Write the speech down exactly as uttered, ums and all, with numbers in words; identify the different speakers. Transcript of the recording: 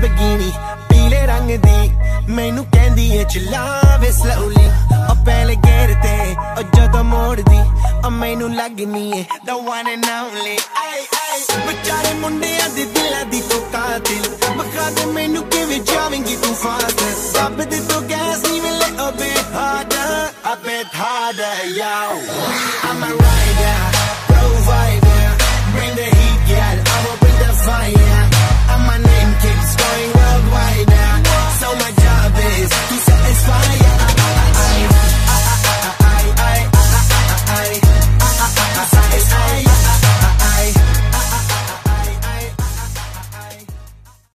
Speaker 1: Lamborghini पीले रंग दी मैनू कहंदी है चलावे slowly ओ पहले गेर ते ओ जदों मोड़ दी ओ मैनू लगनी है the one and only बेचारे मुंडियां दे दिलां दी तो कातिल बखा दे मैनू किवें जावेंगी तू फास्ट दब दे तो गैस नी मिले a bit harder a bit harder yo I'm a rider provider bring the heat girl I'ma bring the fire